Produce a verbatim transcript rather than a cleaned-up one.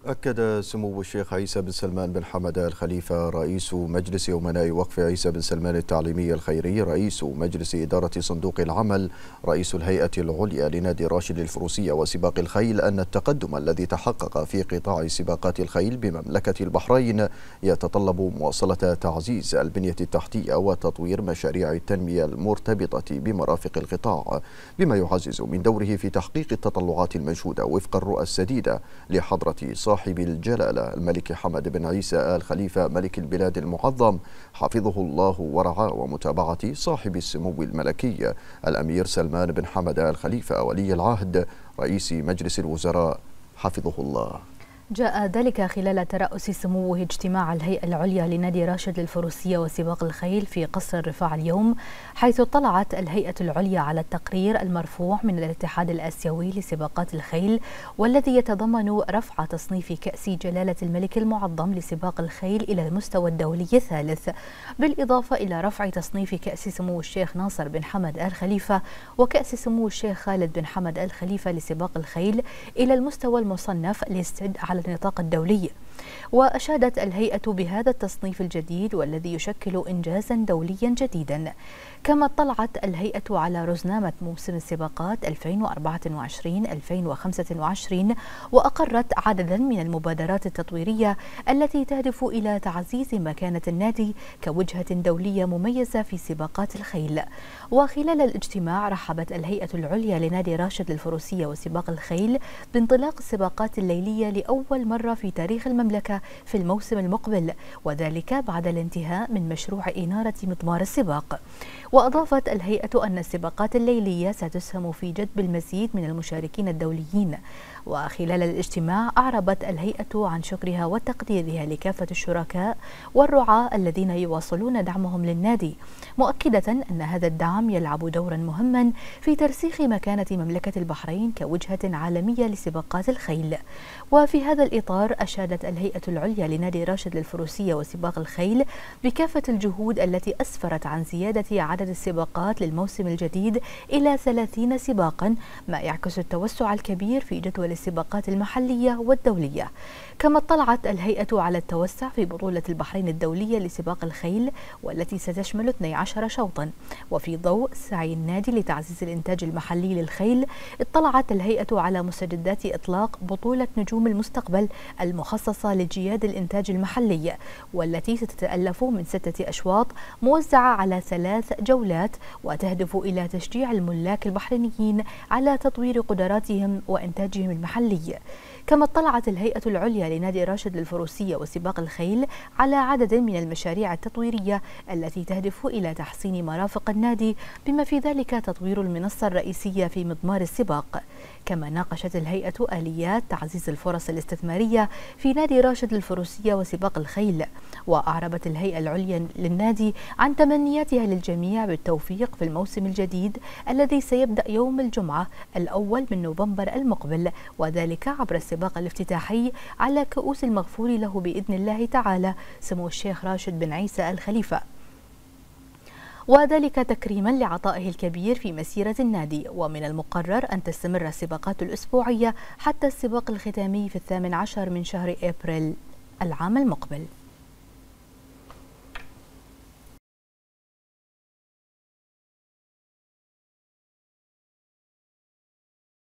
أكد سمو الشيخ عيسى بن سلمان بن حمد الخليفة رئيس مجلس أمناء وقف عيسى بن سلمان التعليمي الخيري رئيس مجلس إدارة صندوق العمل رئيس الهيئة العليا لنادي راشد الفروسية وسباق الخيل أن التقدم الذي تحقق في قطاع سباقات الخيل بمملكة البحرين يتطلب مواصلة تعزيز البنية التحتية وتطوير مشاريع التنمية المرتبطة بمرافق القطاع بما يعزز من دوره في تحقيق التطلعات المنشودة وفق الرؤى السديدة لحضرة صاحب الجلالة الملك حمد بن عيسى آل خليفة ملك البلاد المعظم حفظه الله ورعاه، ومتابعة صاحب السمو الملكي الأمير سلمان بن حمد آل خليفة ولي العهد رئيس مجلس الوزراء حفظه الله. جاء ذلك خلال ترأس سموه اجتماع الهيئة العليا لنادي راشد للفروسية وسباق الخيل في قصر الرفاع اليوم، حيث اطلعت الهيئة العليا على التقرير المرفوع من الاتحاد الآسيوي لسباقات الخيل، والذي يتضمن رفع تصنيف كأس جلالة الملك المعظم لسباق الخيل إلى المستوى الدولي الثالث، بالإضافة إلى رفع تصنيف كأس سمو الشيخ ناصر بن حمد آل خليفة وكأس سمو الشيخ خالد بن حمد آل خليفة لسباق الخيل إلى المستوى المصنف ليستد على النطاق الدولي. وأشادت الهيئة بهذا التصنيف الجديد والذي يشكل إنجازا دوليا جديدا. كما اطلعت الهيئة على رزنامة موسم السباقات ألفين وأربعة وعشرين ألفين وخمسة وعشرين، وأقرت عددا من المبادرات التطويرية التي تهدف إلى تعزيز مكانة النادي كوجهة دولية مميزة في سباقات الخيل. وخلال الاجتماع رحبت الهيئة العليا لنادي راشد للفروسية وسباق الخيل بانطلاق السباقات الليلية لأول مرة في تاريخ المملكة في الموسم المقبل، وذلك بعد الانتهاء من مشروع إنارة مضمار السباق. وأضافت الهيئة أن السباقات الليلية ستسهم في جذب المزيد من المشاركين الدوليين. وخلال الاجتماع أعربت الهيئة عن شكرها وتقديرها لكافة الشركاء والرعاة الذين يواصلون دعمهم للنادي، مؤكدة أن هذا الدعم يلعب دورا مهما في ترسيخ مكانة مملكة البحرين كوجهة عالمية لسباقات الخيل. وفي هذا الإطار أشادت الهيئة العليا لنادي راشد للفروسية وسباق الخيل بكافة الجهود التي أسفرت عن زيادة عدد السباقات للموسم الجديد إلى ثلاثين سباقا، ما يعكس التوسع الكبير في جدول السباقات المحلية والدولية. كما اطلعت الهيئة على التوسع في بطولة البحرين الدولية لسباق الخيل والتي ستشمل اثني عشر شوطا. وفي ضوء سعي النادي لتعزيز الإنتاج المحلي للخيل، اطلعت الهيئة على مستجدات إطلاق بطولة نجوم المستقبل المخصصة لجياد الإنتاج المحلي، والتي ستتألف من ستة أشواط موزعة على ثلاث جولات، وتهدف إلى تشجيع الملاك البحرينيين على تطوير قدراتهم وإنتاجهم المحلي. كما اطلعت الهيئة العليا لنادي راشد للفروسية وسباق الخيل على عدد من المشاريع التطويرية التي تهدف إلى تحسين مرافق النادي، بما في ذلك تطوير المنصة الرئيسية في مضمار السباق. كما ناقشت الهيئة آليات تعزيز الفرص الاستثمارية في نادي راشد للفروسية وسباق الخيل. وأعربت الهيئة العليا للنادي عن تمنياتها للجميع بالتوفيق في الموسم الجديد الذي سيبدأ يوم الجمعة الأول من نوفمبر المقبل، وذلك عبر السباق الافتتاحي على كؤوس المغفور له بإذن الله تعالى سمو الشيخ راشد بن عيسى آل خليفة، وذلك تكريما لعطائه الكبير في مسيرة النادي. ومن المقرر أن تستمر السباقات الأسبوعية حتى السباق الختامي في الثامن عشر من شهر أبريل العام المقبل.